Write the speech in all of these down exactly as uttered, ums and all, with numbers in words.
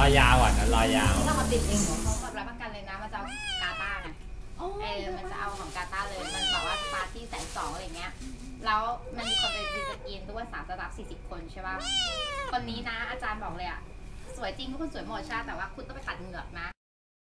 อยาวอ่ะนะรอยาวถ้าเขาติดเองเขาแบบรับประกันเลยนะมันจะเอากาตาร์ไงเออมันจะเอาของกาตาร์เลยมันบอกว่าปาร์ตี้แสนสองอะไรเงี้ยแล้วมันมีคนไปดีสกินด้วยสามจะรับสี่สิบคนใช่ป่ะคนนี้นะอาจารย์บอกเลยอ่ะสวยจริงทุกคนสวยหมดใช่แต่ว่าคุณต้องไปขัดเหงือกนะ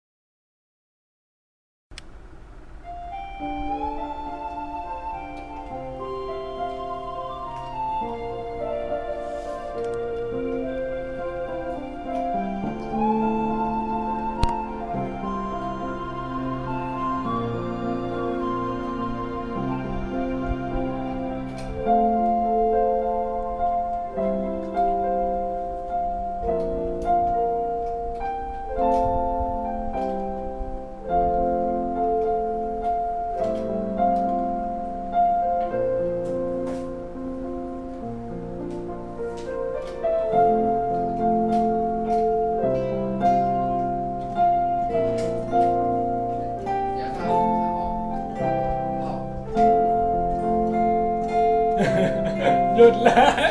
หยุดเลย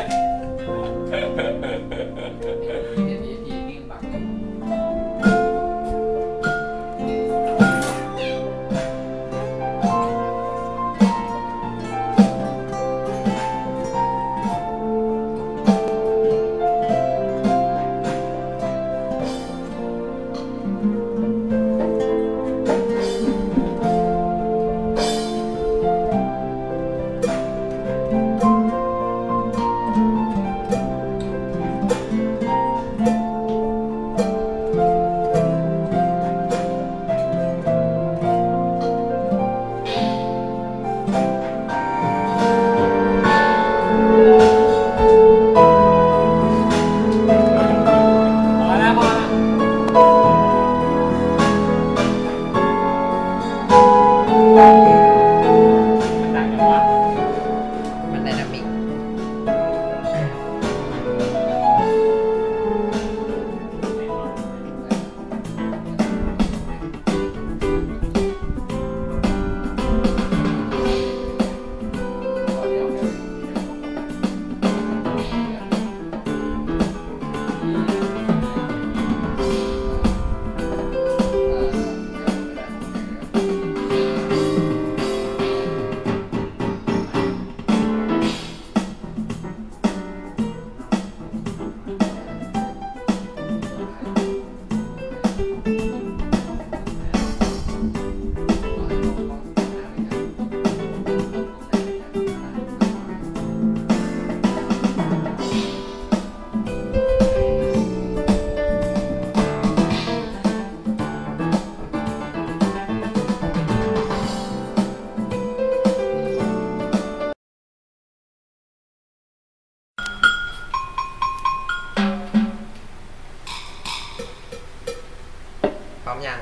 พร้อมยัง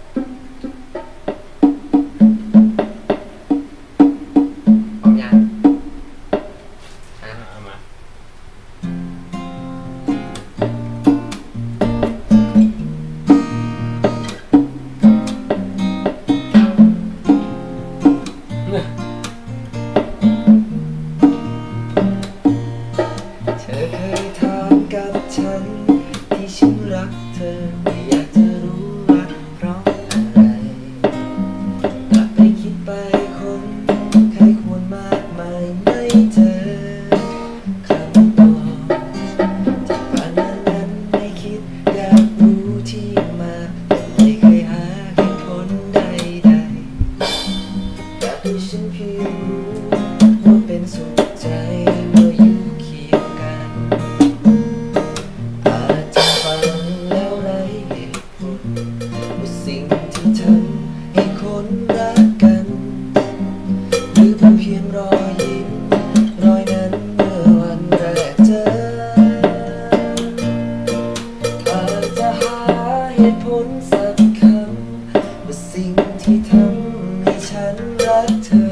พร้อมยังอ่ะเอามาเธอเคยถามกับฉันที่ฉันรักเธอไม่อยากจะรู้ว่าเพราะอะไรกลับไปคิดไปคนใครควรมากมายไม่เจอคำตอบที่ผ่านมานั้นไม่คิดอยากรู้ที่มาไม่เคยหาเหตุผลใดๆอยากให้ฉันเพียงรู้ว่าเป็นสุขใจเมื่ออยู่เคียงกันอาจจะฟังแล้วไร้เหตุผลว่าสิ่งที่ทำให้คนรักกันหรือเป็นเพียงรอยยิ้มรอยนั้นเมื่อวันแรกเจออาจจะหาเหตุผลสักคำว่าสิ่งที่ทำให้ฉันรักเธอ